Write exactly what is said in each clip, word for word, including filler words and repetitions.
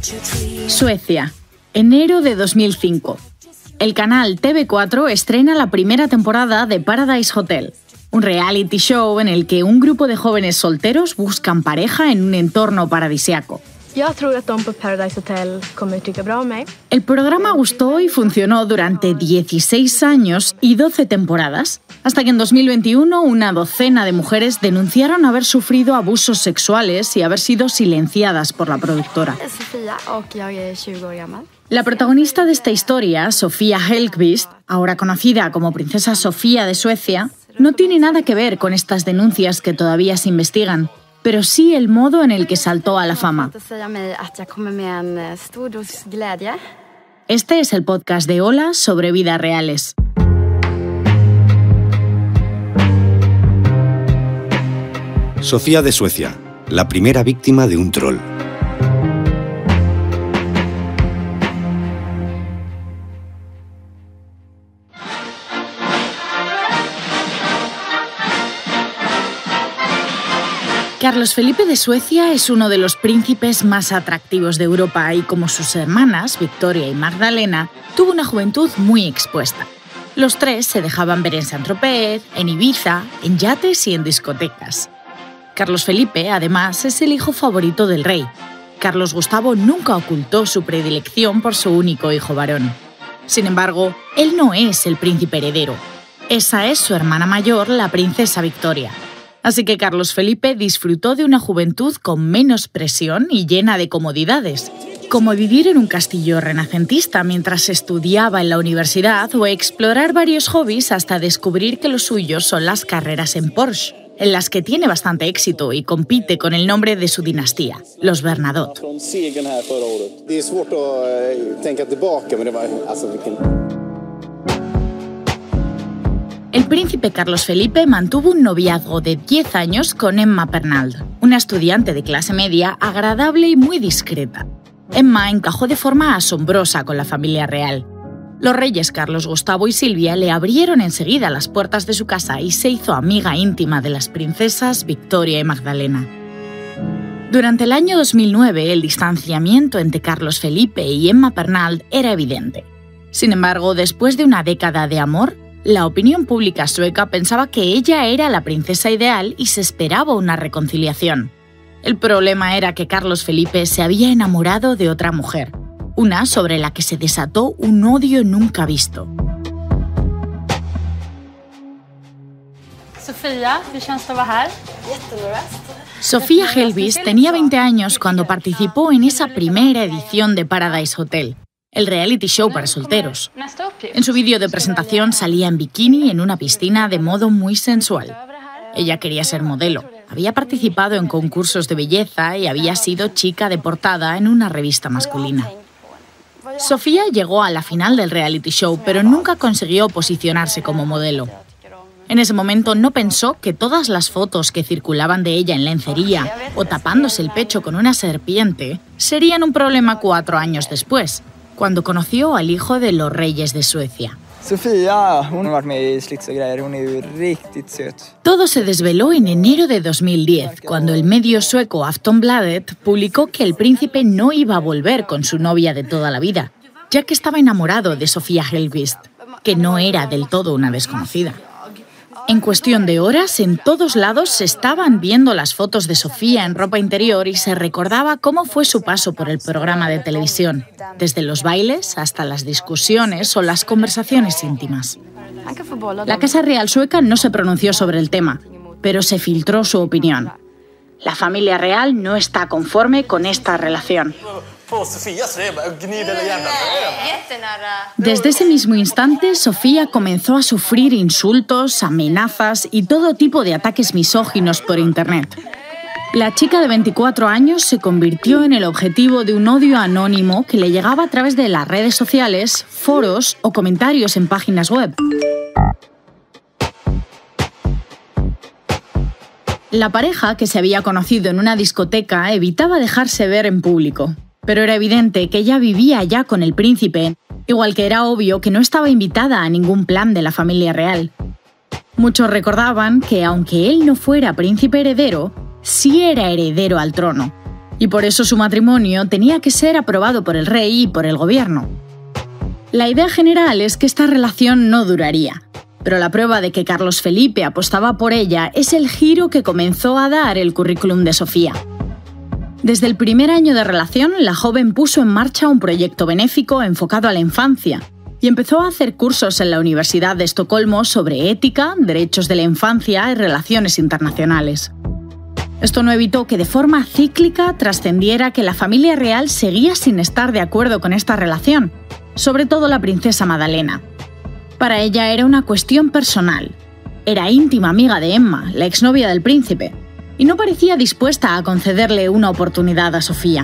Suecia, enero de dos mil cinco. El canal T V cuatro estrena la primera temporada de Paradise Hotel, un reality show en el que un grupo de jóvenes solteros buscan pareja en un entorno paradisíaco. Jag tror att de på Paradise Hotel kommer tycka bra om mig. El programa gustó y funcionó durante dieciséis años y doce temporadas, hasta que en dos mil veintiuno una docena de mujeres denunciaron haber sufrido abusos sexuales y haber sido silenciadas por la productora. Sofia och jag är tjugo år gammal. La protagonista de esta historia, Sofia Hellqvist, ahora conocida como Princesa Sofía de Suecia, no tiene nada que ver con estas denuncias que todavía se investigan, pero sí el modo en el que saltó a la fama. Este es el podcast de Hola sobre vidas reales. Sofía de Suecia, la primera víctima de un troll. Carlos Felipe de Suecia es uno de los príncipes más atractivos de Europa y, como sus hermanas, Victoria y Magdalena, tuvo una juventud muy expuesta. Los tres se dejaban ver en Saint-Tropez, en Ibiza, en yates y en discotecas. Carlos Felipe, además, es el hijo favorito del rey. Carlos Gustavo nunca ocultó su predilección por su único hijo varón. Sin embargo, él no es el príncipe heredero. Esa es su hermana mayor, la princesa Victoria. Así que Carlos Felipe disfrutó de una juventud con menos presión y llena de comodidades, como vivir en un castillo renacentista mientras estudiaba en la universidad o explorar varios hobbies hasta descubrir que los suyos son las carreras en Porsche, en las que tiene bastante éxito y compite con el nombre de su dinastía, los Bernadotte. El príncipe Carlos Felipe mantuvo un noviazgo de diez años con Emma Pernald, una estudiante de clase media agradable y muy discreta. Emma encajó de forma asombrosa con la familia real. Los reyes Carlos Gustavo y Silvia le abrieron enseguida las puertas de su casa y se hizo amiga íntima de las princesas Victoria y Magdalena. Durante el año dos mil nueve, el distanciamiento entre Carlos Felipe y Emma Pernald era evidente. Sin embargo, después de una década de amor, la opinión pública sueca pensaba que ella era la princesa ideal y se esperaba una reconciliación. El problema era que Carlos Felipe se había enamorado de otra mujer, una sobre la que se desató un odio nunca visto. Sofia, ¿qué känns det att vara här? Sofia Hellqvist tenía veinte años cuando participó en esa primera edición de Paradise Hotel, el reality show para solteros. En su vídeo de presentación salía en bikini en una piscina de modo muy sensual. Ella quería ser modelo, había participado en concursos de belleza y había sido chica de portada en una revista masculina. Sofía llegó a la final del reality show, pero nunca consiguió posicionarse como modelo. En ese momento no pensó que todas las fotos que circulaban de ella en lencería o tapándose el pecho con una serpiente serían un problema cuatro años después, cuando conoció al hijo de los reyes de Suecia. Sofia, hon har varit med i slits och grejer, hon är ju riktigt söt. Todo se desveló en enero de dos mil diez, cuando el medio sueco Aftonbladet publicó que el príncipe no iba a volver con su novia de toda la vida, ya que estaba enamorado de Sofia Hellqvist, que no era del todo una desconocida. En cuestión de horas, en todos lados se estaban viendo las fotos de Sofía en ropa interior y se recordaba cómo fue su paso por el programa de televisión, desde los bailes hasta las discusiones o las conversaciones íntimas. La Casa Real sueca no se pronunció sobre el tema, pero se filtró su opinión. La familia real no está conforme con esta relación. Desde ese mismo instante, Sofía comenzó a sufrir insultos, amenazas y todo tipo de ataques misóginos por Internet. La chica de veinticuatro años se convirtió en el objetivo de un odio anónimo que le llegaba a través de las redes sociales, foros o comentarios en páginas web. La pareja, que se había conocido en una discoteca, evitaba dejarse ver en público. Pero era evidente que ella vivía ya con el príncipe, igual que era obvio que no estaba invitada a ningún plan de la familia real. Muchos recordaban que, aunque él no fuera príncipe heredero, sí era heredero al trono. y por eso su matrimonio tenía que ser aprobado por el rey y por el gobierno. La idea general es que esta relación no duraría, pero la prueba de que Carlos Felipe apostaba por ella es el giro que comenzó a dar el currículum de Sofía. Desde el primer año de relación, la joven puso en marcha un proyecto benéfico enfocado a la infancia y empezó a hacer cursos en la Universidad de Estocolmo sobre ética, derechos de la infancia y relaciones internacionales. Esto no evitó que de forma cíclica trascendiera que la familia real seguía sin estar de acuerdo con esta relación, sobre todo la princesa Madalena. Para ella era una cuestión personal. Era íntima amiga de Emma, la exnovia del príncipe, y no parecía dispuesta a concederle una oportunidad a Sofía.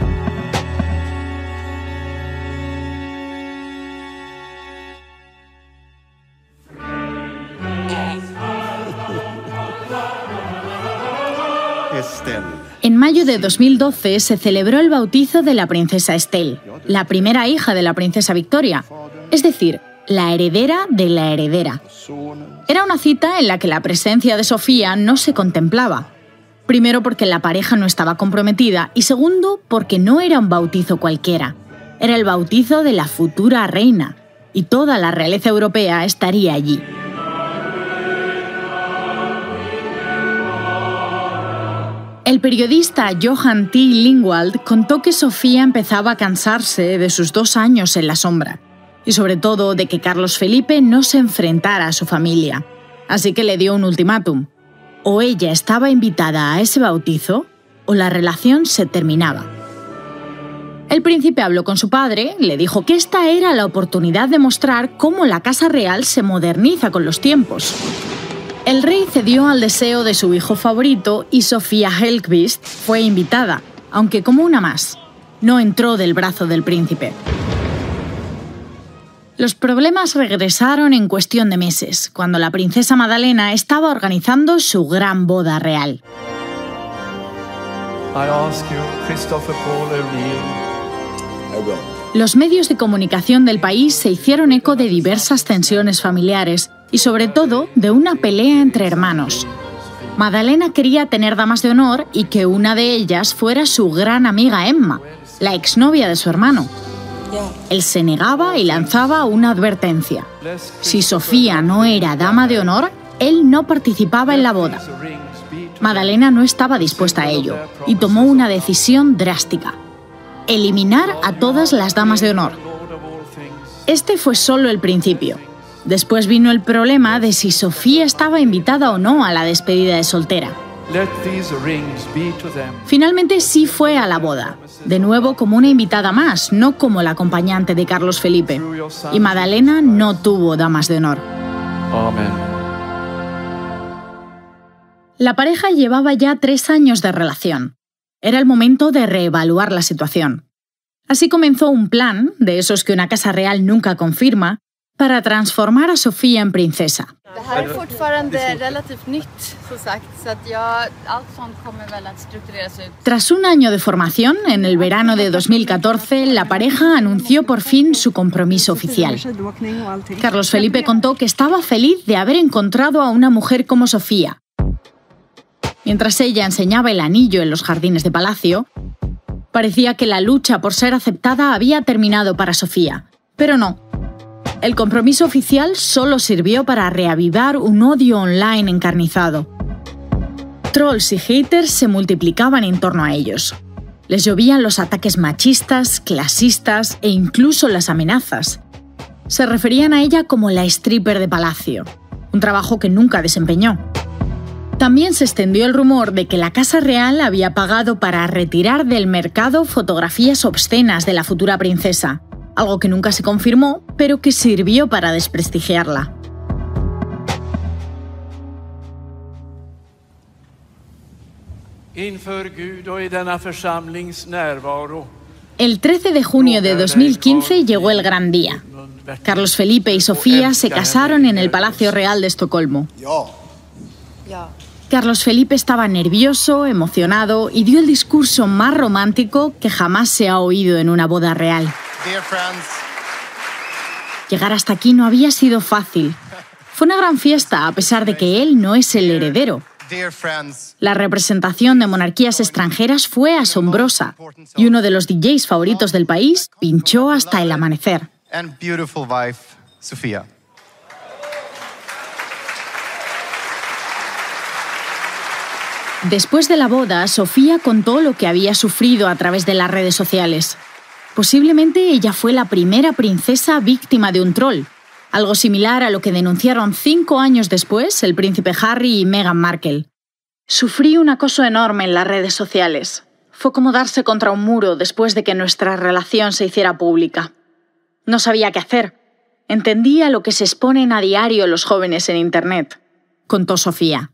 En mayo de dos mil doce se celebró el bautizo de la princesa Estelle, la primera hija de la princesa Victoria, es decir, la heredera de la heredera. Era una cita en la que la presencia de Sofía no se contemplaba. Primero porque la pareja no estaba comprometida y segundo porque no era un bautizo cualquiera. Era el bautizo de la futura reina y toda la realeza europea estaría allí. El periodista Johan T. Lingwald contó que Sofía empezaba a cansarse de sus dos años en la sombra y sobre todo de que Carlos Felipe no se enfrentara a su familia. Así que le dio un ultimátum. O ella estaba invitada a ese bautizo o la relación se terminaba. El príncipe habló con su padre, le dijo que esta era la oportunidad de mostrar cómo la casa real se moderniza con los tiempos. El rey cedió al deseo de su hijo favorito y Sofía Hellqvist fue invitada, aunque como una más. No entró del brazo del príncipe. Los problemas regresaron en cuestión de meses, cuando la princesa Madalena estaba organizando su gran boda real. Los medios de comunicación del país se hicieron eco de diversas tensiones familiares y sobre todo de una pelea entre hermanos. Madalena quería tener damas de honor y que una de ellas fuera su gran amiga Emma, la exnovia de su hermano. Él se negaba y lanzaba una advertencia. Si Sofía no era dama de honor, él no participaba en la boda. Madalena no estaba dispuesta a ello y tomó una decisión drástica: eliminar a todas las damas de honor. Este fue solo el principio. Después vino el problema de si Sofía estaba invitada o no a la despedida de soltera. Finalmente sí fue a la boda, de nuevo como una invitada más, no como la acompañante de Carlos Felipe. Y Madalena no tuvo damas de honor. Amén. La pareja llevaba ya tres años de relación. Era el momento de reevaluar la situación. Así comenzó un plan, de esos que una casa real nunca confirma, para transformar a Sofía en princesa. Tras un año de formación, en el verano de dos mil catorce, la pareja anunció por fin su compromiso oficial. Carlos Felipe contó que estaba feliz de haber encontrado a una mujer como Sofía. Mientras ella enseñaba el anillo en los jardines de palacio, parecía que la lucha por ser aceptada había terminado para Sofía, pero no. El compromiso oficial solo sirvió para reavivar un odio online encarnizado. Trolls y haters se multiplicaban en torno a ellos. Les llovían los ataques machistas, clasistas e incluso las amenazas. Se referían a ella como la stripper de palacio, un trabajo que nunca desempeñó. También se extendió el rumor de que la Casa Real había pagado para retirar del mercado fotografías obscenas de la futura princesa, algo que nunca se confirmó, pero que sirvió para desprestigiarla. El trece de junio de dos mil quince llegó el gran día. Carlos Felipe y Sofía se casaron en el Palacio Real de Estocolmo. Carlos Felipe estaba nervioso, emocionado y dio el discurso más romántico que jamás se ha oído en una boda real. Llegar hasta aquí no había sido fácil. Fue una gran fiesta a pesar de que él no es el heredero. La representación de monarquías extranjeras fue asombrosa y uno de los D Js favoritos del país pinchó hasta el amanecer. Después de la boda, Sofía contó lo que había sufrido a través de las redes sociales. Posiblemente ella fue la primera princesa víctima de un troll, algo similar a lo que denunciaron cinco años después el príncipe Harry y Meghan Markle. Sufrí un acoso enorme en las redes sociales. Fue como darse contra un muro después de que nuestra relación se hiciera pública. No sabía qué hacer. Entendía lo que se exponen a diario los jóvenes en Internet, contó Sofía.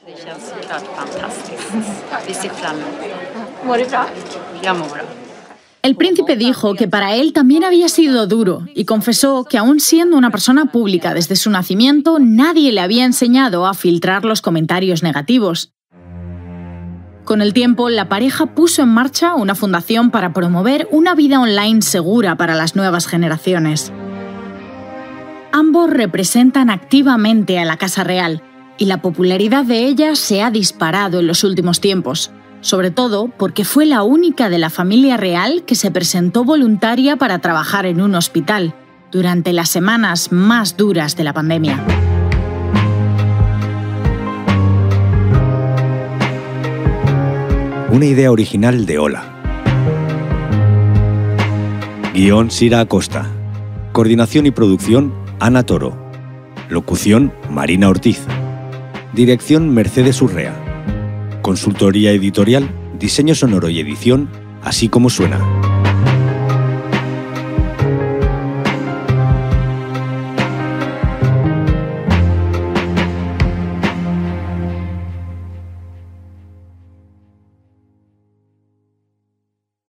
El príncipe dijo que para él también había sido duro y confesó que aún siendo una persona pública desde su nacimiento, nadie le había enseñado a filtrar los comentarios negativos. Con el tiempo, la pareja puso en marcha una fundación para promover una vida online segura para las nuevas generaciones. Ambos representan activamente a la Casa Real y la popularidad de ella se ha disparado en los últimos tiempos, sobre todo porque fue la única de la familia real que se presentó voluntaria para trabajar en un hospital durante las semanas más duras de la pandemia. Una idea original de Hola. Guión Sira Acosta. Coordinación y producción Ana Toro. Locución Marina Ortiz. Dirección Mercedes Urrea. Consultoría editorial, diseño sonoro y edición, Así Como Suena.